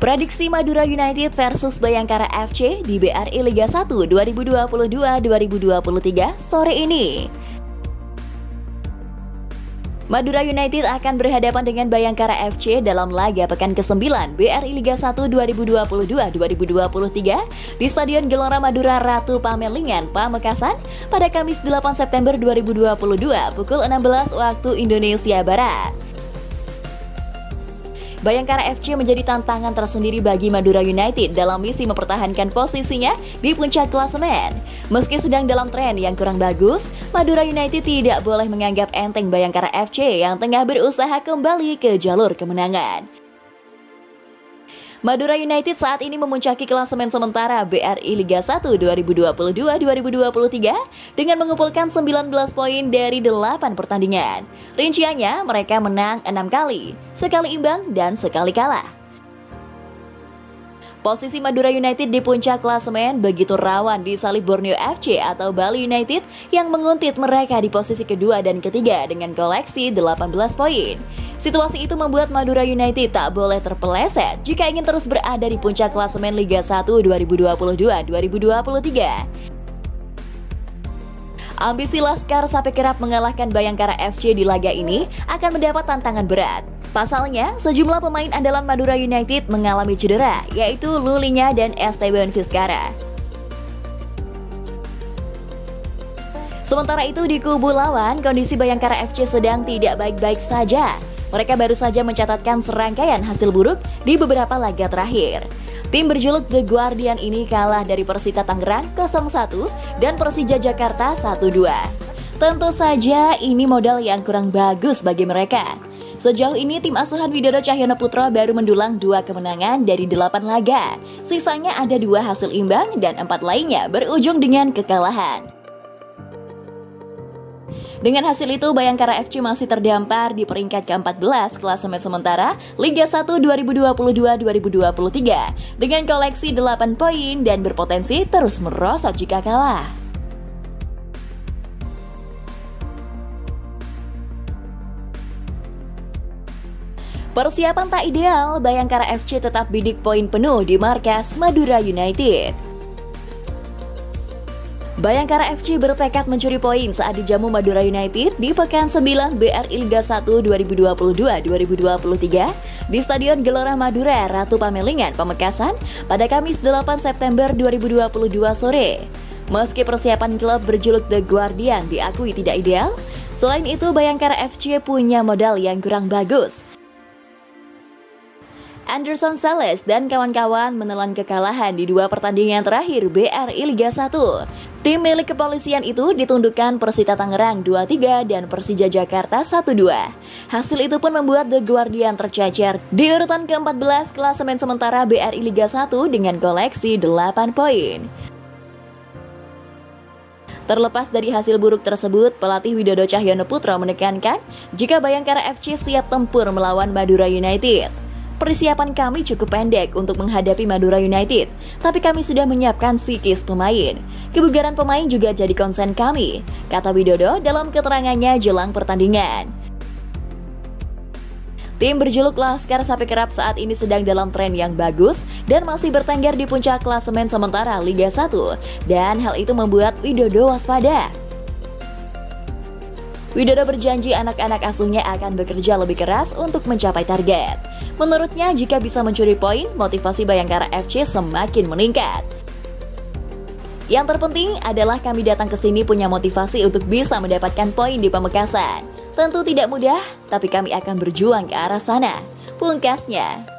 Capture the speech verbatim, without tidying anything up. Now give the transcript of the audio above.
Prediksi Madura United versus Bayangkara F C di B R I Liga satu dua ribu dua puluh dua dua ribu dua puluh tiga sore ini. Madura United akan berhadapan dengan Bayangkara F C dalam laga pekan kesembilan B R I Liga satu dua ribu dua puluh dua dua ribu dua puluh tiga di Stadion Gelora Madura Ratu Pamelingan, Pamekasan pada Kamis delapan September dua ribu dua puluh dua pukul enam belas waktu Indonesia Barat. Bayangkara F C menjadi tantangan tersendiri bagi Madura United dalam misi mempertahankan posisinya di puncak klasemen. Meski sedang dalam tren yang kurang bagus, Madura United tidak boleh menganggap enteng Bayangkara F C yang tengah berusaha kembali ke jalur kemenangan. Madura United saat ini memuncaki klasemen sementara B R I Liga satu dua ribu dua puluh dua dua ribu dua puluh tiga dengan mengumpulkan sembilan belas poin dari delapan pertandingan. Rinciannya, mereka menang enam kali, sekali imbang dan sekali kalah. Posisi Madura United di puncak klasemen begitu rawan disalip Borneo F C atau Bali United yang menguntit mereka di posisi kedua dan ketiga dengan koleksi delapan belas poin. Situasi itu membuat Madura United tak boleh terpeleset jika ingin terus berada di puncak klasemen Liga satu dua ribu dua puluh dua dua ribu dua puluh tiga. Ambisi Laskar Sape Kerap mengalahkan Bayangkara F C di laga ini akan mendapat tantangan berat. Pasalnya, sejumlah pemain andalan Madura United mengalami cedera, yaitu Lulinya dan Esteban Vizcara. Sementara itu di kubu lawan, kondisi Bayangkara F C sedang tidak baik-baik saja. Mereka baru saja mencatatkan serangkaian hasil buruk di beberapa laga terakhir. Tim berjuluk The Guardian ini kalah dari Persita Tangerang nol satu dan Persija Jakarta satu dua. Tentu saja ini modal yang kurang bagus bagi mereka. Sejauh ini tim asuhan Widodo Cahyono Putra baru mendulang dua kemenangan dari delapan laga. Sisanya ada dua hasil imbang dan empat lainnya berujung dengan kekalahan. Dengan hasil itu, Bayangkara F C masih terdampar di peringkat keempat belas klasemen sementara Liga satu dua ribu dua puluh dua dua ribu dua puluh tiga dengan koleksi delapan poin dan berpotensi terus merosot jika kalah. Persiapan tak ideal, Bayangkara F C tetap bidik poin penuh di markas Madura United. Bayangkara F C bertekad mencuri poin saat dijamu Madura United di pekan sembilan B R I Liga satu dua ribu dua puluh dua dua ribu dua puluh tiga di Stadion Gelora Madura Ratu Pamelingan, Pamekasan pada Kamis delapan September dua ribu dua puluh dua sore. Meski persiapan klub berjuluk The Guardian diakui tidak ideal, selain itu Bayangkara F C punya modal yang kurang bagus. Anderson Sales dan kawan-kawan menelan kekalahan di dua pertandingan terakhir B R I Liga satu. Tim milik kepolisian itu ditundukkan Persita Tangerang dua tiga dan Persija Jakarta satu dua. Hasil itu pun membuat The Guardian tercecer di urutan keempat belas klasemen sementara B R I Liga satu dengan koleksi delapan poin. Terlepas dari hasil buruk tersebut, pelatih Widodo Cahyono Putra menekankan jika Bayangkara F C siap tempur melawan Madura United. Persiapan kami cukup pendek untuk menghadapi Madura United, tapi kami sudah menyiapkan psikis pemain. Kebugaran pemain juga jadi konsen kami, kata Widodo dalam keterangannya jelang pertandingan. Tim berjuluk Laskar Sape Kerap saat ini sedang dalam tren yang bagus dan masih bertengger di puncak klasemen sementara Liga satu, dan hal itu membuat Widodo waspada. Widodo berjanji anak-anak asuhnya akan bekerja lebih keras untuk mencapai target. Menurutnya, jika bisa mencuri poin, motivasi Bayangkara F C semakin meningkat. Yang terpenting adalah kami datang ke sini punya motivasi untuk bisa mendapatkan poin di Pamekasan. Tentu tidak mudah, tapi kami akan berjuang ke arah sana, pungkasnya.